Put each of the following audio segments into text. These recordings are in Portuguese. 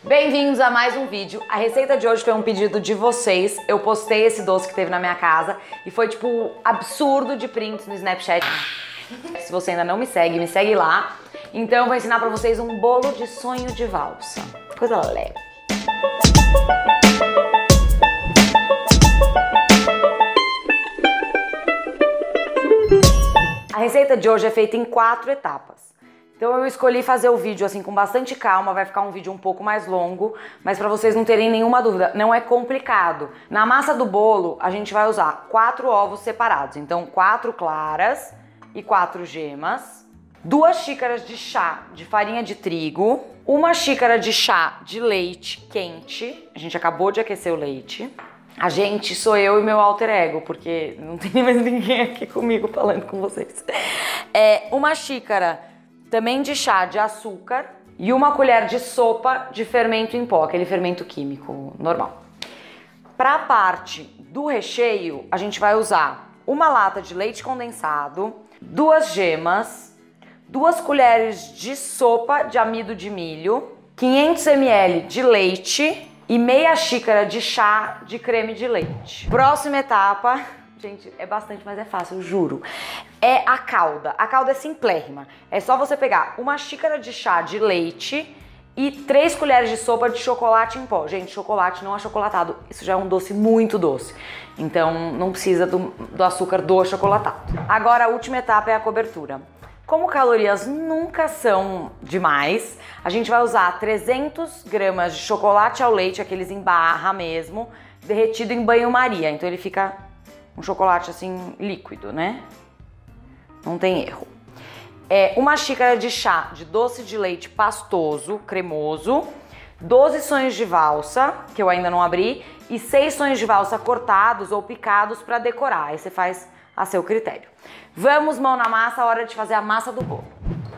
Bem-vindos a mais um vídeo. A receita de hoje foi um pedido de vocês. Eu postei esse doce que teve na minha casa e foi tipo absurdo de prints no Snapchat. Se você ainda não me segue lá. Então eu vou ensinar pra vocês um bolo de sonho de valsa. Coisa leve. A receita de hoje é feita em 4 etapas. Então eu escolhi fazer o vídeo assim com bastante calma, vai ficar um vídeo um pouco mais longo, mas para vocês não terem nenhuma dúvida, não é complicado. Na massa do bolo a gente vai usar 4 ovos separados, então 4 claras e 4 gemas, 2 xícaras de chá de farinha de trigo, 1 xícara de chá de leite quente, a gente acabou de aquecer o leite. A gente sou eu e meu alter ego, porque não tem mais ninguém aqui comigo falando com vocês. 1 xícara também de chá de açúcar e 1 colher de sopa de fermento em pó, aquele fermento químico normal. Para a parte do recheio, a gente vai usar 1 lata de leite condensado, 2 gemas, 2 colheres de sopa de amido de milho, 500 ml de leite e meia xícara de chá de creme de leite. Próxima etapa, gente, é bastante, mas é fácil, eu juro. É a calda. A calda é simplérrima. É só você pegar 1 xícara de chá de leite e 3 colheres de sopa de chocolate em pó. Gente, chocolate não achocolatado. Isso já é um doce muito doce. Então não precisa do açúcar do achocolatado. Agora a última etapa é a cobertura. Como calorias nunca são demais, a gente vai usar 300 gramas de chocolate ao leite, aqueles em barra mesmo, derretido em banho-maria. Então ele fica um chocolate assim líquido, né? Não tem erro. 1 xícara de chá de doce de leite pastoso, cremoso, 12 sonhos de valsa, que eu ainda não abri, e 6 sonhos de valsa cortados ou picados para decorar. Aí você faz a seu critério. Vamos, mão na massa, hora de fazer a massa do bolo.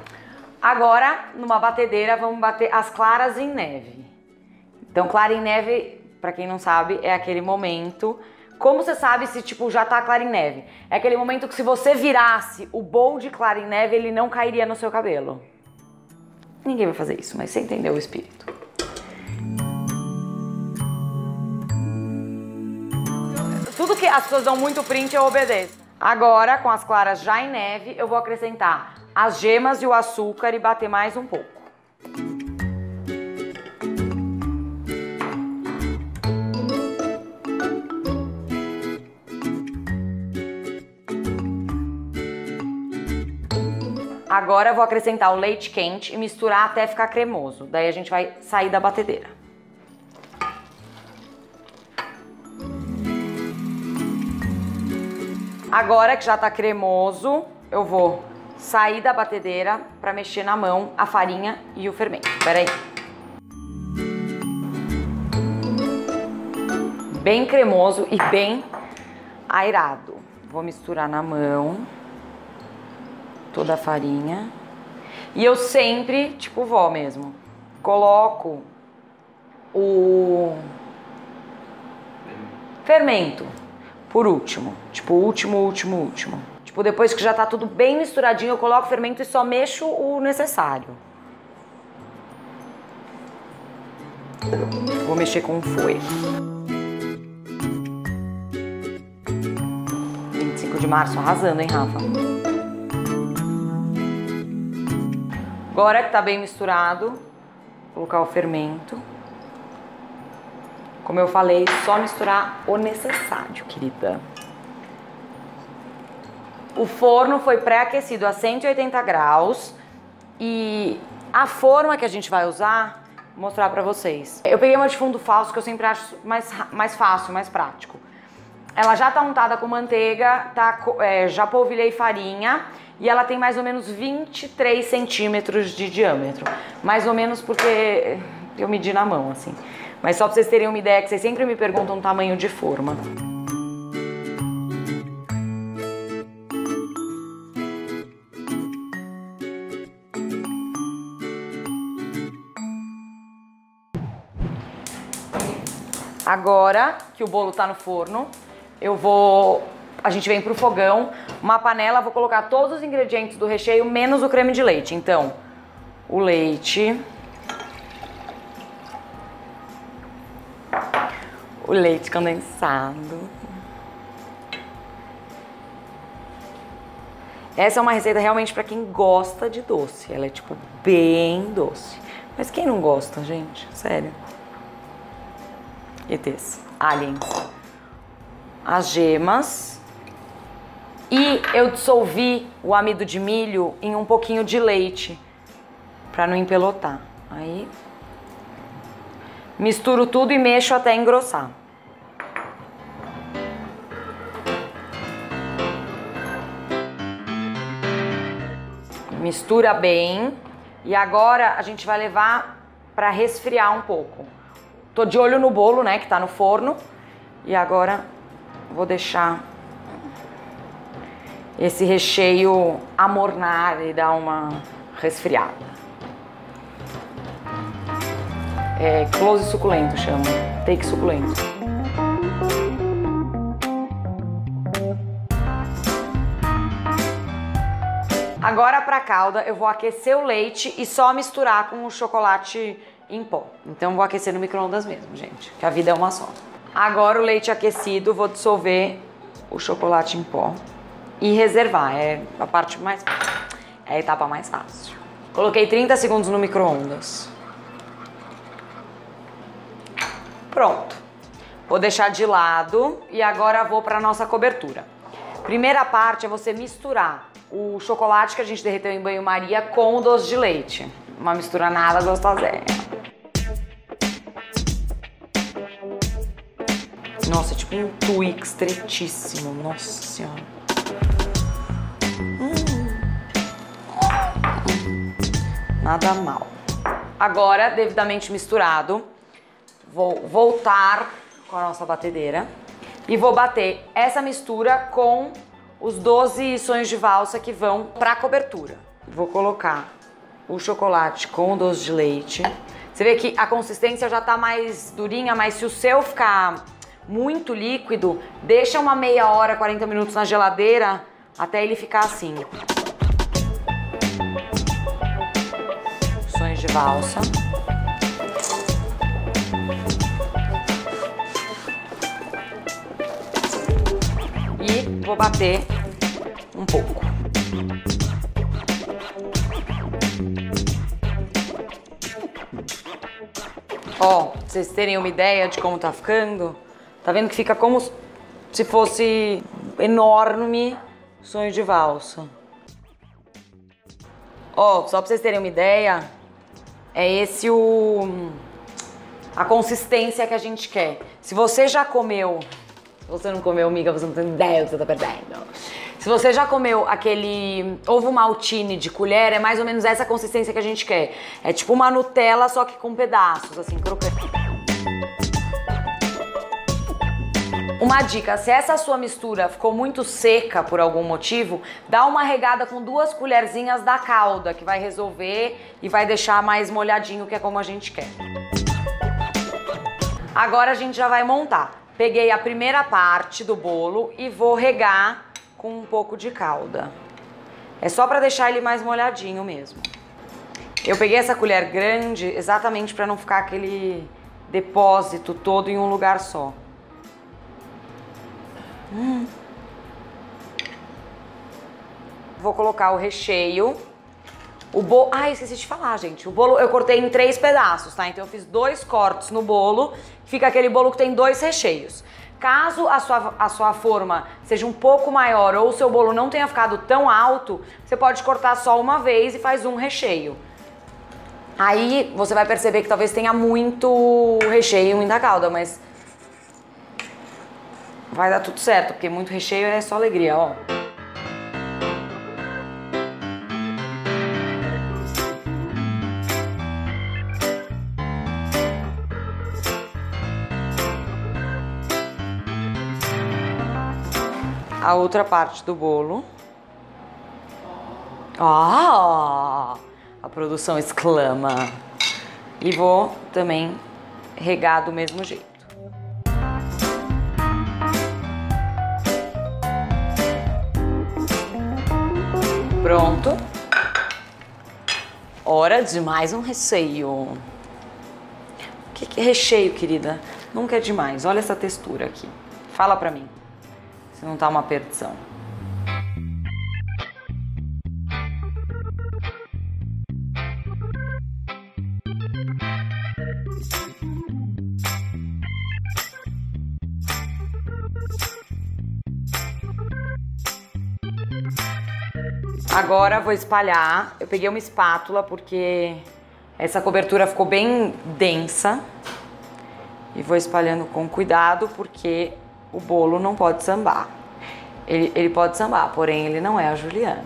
Agora, numa batedeira, vamos bater as claras em neve. Então, clara em neve, para quem não sabe, é aquele momento. Como você sabe se tipo já tá clara em neve? É aquele momento que se você virasse o bowl de clara em neve, ele não cairia no seu cabelo. Ninguém vai fazer isso, mas você entendeu o espírito. Tudo que as pessoas dão muito print, eu obedeço. Agora, com as claras já em neve, eu vou acrescentar as gemas e o açúcar e bater mais um pouco. Agora eu vou acrescentar o leite quente e misturar até ficar cremoso. Daí a gente vai sair da batedeira. Agora que já tá cremoso, eu vou sair da batedeira para mexer na mão a farinha e o fermento. Espera aí. Bem cremoso e bem airado. Vou misturar na mão toda a farinha. E eu sempre, tipo vó mesmo, coloco o fermento por último. Tipo, último. Tipo, depois que já tá tudo bem misturadinho, eu coloco o fermento e só mexo o necessário. Vou mexer com o fouet. 25 de março, arrasando, hein, Rafa? Agora que tá bem misturado, vou colocar o fermento. Como eu falei, só misturar o necessário, querida. O forno foi pré-aquecido a 180 graus e a forma que a gente vai usar, vou mostrar pra vocês. Eu peguei uma de fundo falso que eu sempre acho mais fácil, mais prático. Ela já tá untada com manteiga, já polvilhei farinha e ela tem mais ou menos 23 centímetros de diâmetro. Mais ou menos porque eu medi na mão, assim. Mas só pra vocês terem uma ideia, que vocês sempre me perguntam o tamanho de forma. Agora que o bolo tá no forno, a gente vem pro fogão, uma panela, vou colocar todos os ingredientes do recheio, menos o creme de leite. Então, o leite, o leite condensado. Essa é uma receita realmente pra quem gosta de doce. Ela é, tipo, bem doce. Mas quem não gosta, gente? Sério. ETs, aliens. As gemas. E eu dissolvi o amido de milho em um pouquinho de leite, pra não empelotar. Aí, misturo tudo e mexo até engrossar. Mistura bem. E agora a gente vai levar pra resfriar um pouco. Tô de olho no bolo, né, que tá no forno. E agora vou deixar esse recheio amornar e dar uma resfriada. É close suculento chama, take suculento. Agora pra calda eu vou aquecer o leite e só misturar com o chocolate em pó. Então vou aquecer no micro-ondas mesmo, gente, que a vida é uma só. Agora o leite aquecido, vou dissolver o chocolate em pó e reservar, é a parte mais... é a etapa mais fácil. Coloquei 30 segundos no micro-ondas. Pronto. Vou deixar de lado e agora vou para nossa cobertura. Primeira parte é você misturar o chocolate que a gente derreteu em banho-maria com o doce de leite. Uma mistura nada gostosinha. Nossa, tipo um Twix estreitíssimo. Nossa Senhora. Nada mal. Agora, devidamente misturado, vou voltar com a nossa batedeira e vou bater essa mistura com os 12 sonhos de valsa que vão pra cobertura. Vou colocar o chocolate com o doce de leite. Você vê que a consistência já tá mais durinha, mas se o seu ficar muito líquido, deixa uma meia hora, 40 minutos na geladeira até ele ficar assim. Sonhos de valsa. E vou bater um pouco. Ó, pra vocês terem uma ideia de como tá ficando, tá vendo que fica como se fosse enorme sonho de valsa. Ó, só pra vocês terem uma ideia, é esse a consistência que a gente quer. Se você já comeu... Se você não comeu, amiga, você não tem ideia do que você tá perdendo. Se você já comeu aquele ovo maltine de colher, é mais ou menos essa consistência que a gente quer. É tipo uma Nutella, só que com pedaços, assim, crocante. Uma dica, se essa sua mistura ficou muito seca por algum motivo, dá uma regada com 2 colherzinhas da calda, que vai resolver e vai deixar mais molhadinho, que é como a gente quer. Agora a gente já vai montar. Peguei a primeira parte do bolo e vou regar com um pouco de calda. É só pra deixar ele mais molhadinho mesmo. Eu peguei essa colher grande exatamente pra não ficar aquele depósito todo em um lugar só. Vou colocar o recheio. O bolo... Ah, esqueci de falar, gente. O bolo eu cortei em 3 pedaços, tá? Então eu fiz 2 cortes no bolo. Fica aquele bolo que tem 2 recheios. Caso a sua forma seja um pouco maior ou o seu bolo não tenha ficado tão alto, você pode cortar só uma vez e faz um recheio. Aí você vai perceber que talvez tenha muito recheio e muita calda, mas vai dar tudo certo, porque muito recheio é só alegria, ó. A outra parte do bolo. Ah! A produção exclama. E vou também regar do mesmo jeito. Pronto. Hora de mais um recheio. O que é recheio, querida? Nunca é demais. Olha essa textura aqui. Fala pra mim se não tá uma perdição. Agora vou espalhar. Eu peguei uma espátula porque essa cobertura ficou bem densa. E vou espalhando com cuidado porque o bolo não pode sambar. Ele pode sambar, porém ele não é a Juliana.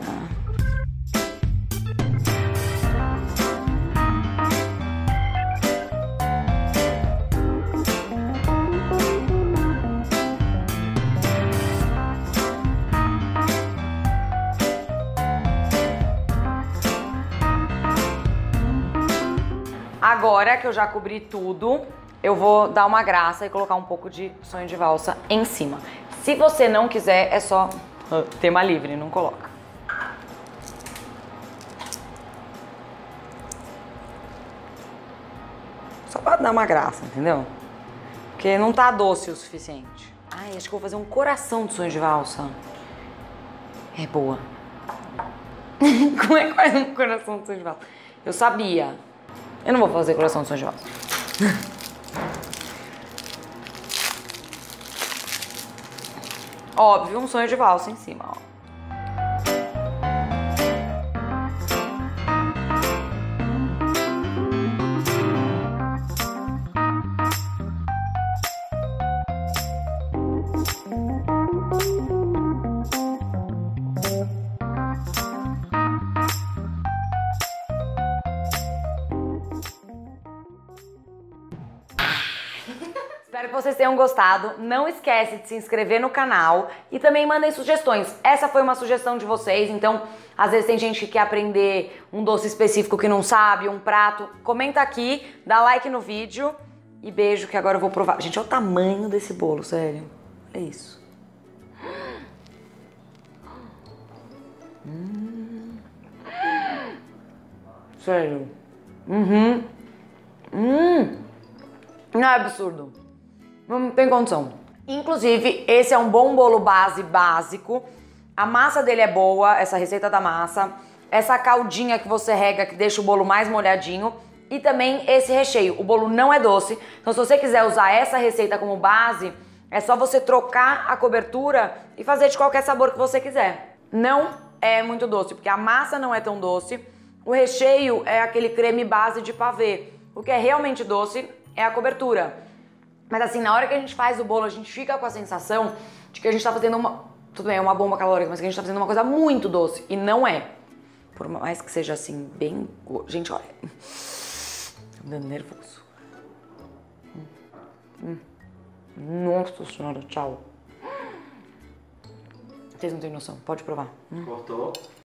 Agora que eu já cobri tudo, eu vou dar uma graça e colocar um pouco de sonho de valsa em cima. Se você não quiser, é só tema livre, não coloca. Só pra dar uma graça, entendeu? Porque não tá doce o suficiente. Ai, acho que eu vou fazer um coração de sonho de valsa. É boa. Como é que faz um coração de sonho de valsa? Eu sabia. Eu não vou fazer coração de sonho de valsa. Óbvio, um sonho de valsa em cima, ó. Espero que vocês tenham gostado. Não esquece de se inscrever no canal e também mandem sugestões. Essa foi uma sugestão de vocês, então às vezes tem gente que quer aprender um doce específico que não sabe, um prato. Comenta aqui, dá like no vídeo e beijo que agora eu vou provar. Gente, olha o tamanho desse bolo, sério. É isso. Sério. Não é absurdo. Não tem condição. Inclusive, esse é um bom bolo base básico. A massa dele é boa, essa receita da massa. Essa caldinha que você rega, que deixa o bolo mais molhadinho. E também esse recheio. O bolo não é doce. Então, se você quiser usar essa receita como base, é só você trocar a cobertura e fazer de qualquer sabor que você quiser. Não é muito doce, porque a massa não é tão doce. O recheio é aquele creme base de pavê. O que é realmente doce é a cobertura. Mas assim, na hora que a gente faz o bolo, a gente fica com a sensação de que a gente tá fazendo uma... Tudo bem, é uma bomba calórica, mas que a gente tá fazendo uma coisa muito doce. E não é. Por mais que seja assim, bem... Gente, olha. Tô me dando nervoso. Nossa senhora, tchau. Vocês não têm noção. Pode provar. Cortou?